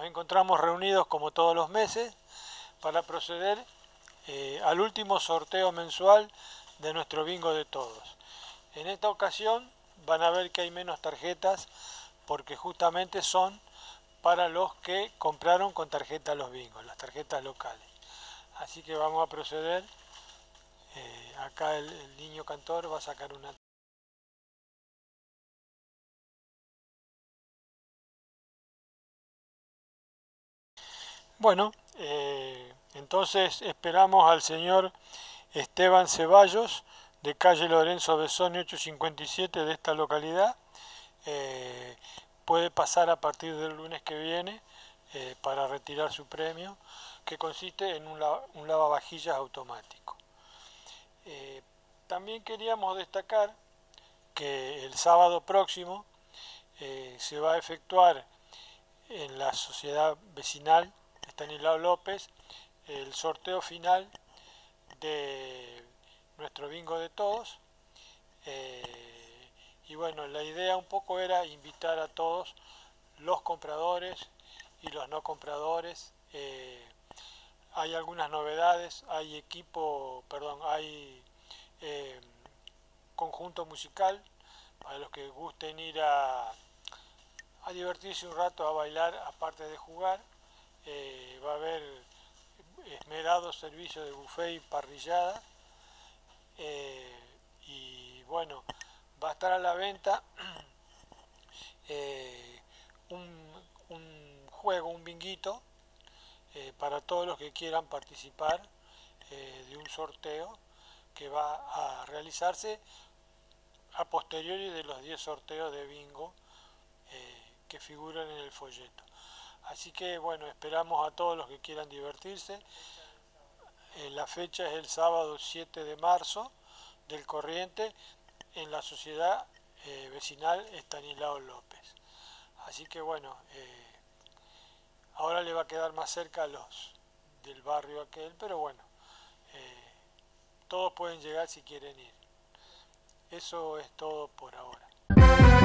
encontramos reunidos como todos los meses para proceder al último sorteo mensual de nuestro bingo de todos. En esta ocasión van a ver que hay menos tarjetas porque justamente son para los que compraron con tarjeta los bingos, las tarjetas locales. Así que vamos a proceder. Acá el niño cantor va a sacar una. Bueno, entonces esperamos al señor Esteban Ceballos, de calle Lorenzo Besoni 857 de esta localidad. Puede pasar a partir del lunes que viene para retirar su premio, que consiste en un lavavajillas automático. También queríamos destacar que el sábado próximo se va a efectuar en la sociedad vecinal Estanislao López el sorteo final de nuestro bingo de todos. Y bueno, la idea un poco era invitar a todos los compradores y los no compradores. Hay algunas novedades, hay conjunto musical para los que gusten ir a divertirse un rato, a bailar aparte de jugar. Va a haber esmerado servicio de buffet y parrillada. Y bueno, va a estar a la venta un juego, un binguito, para todos los que quieran participar de un sorteo que va a realizarse a posteriori de los 10 sorteos de bingo que figuran en el folleto. Así que bueno, esperamos a todos los que quieran divertirse. La fecha es el sábado 7 de marzo del corriente en la sociedad vecinal Estanislao López. Así que bueno, ahora le va a quedar más cerca a los del barrio aquel, pero bueno, todos pueden llegar si quieren ir. Eso es todo por ahora.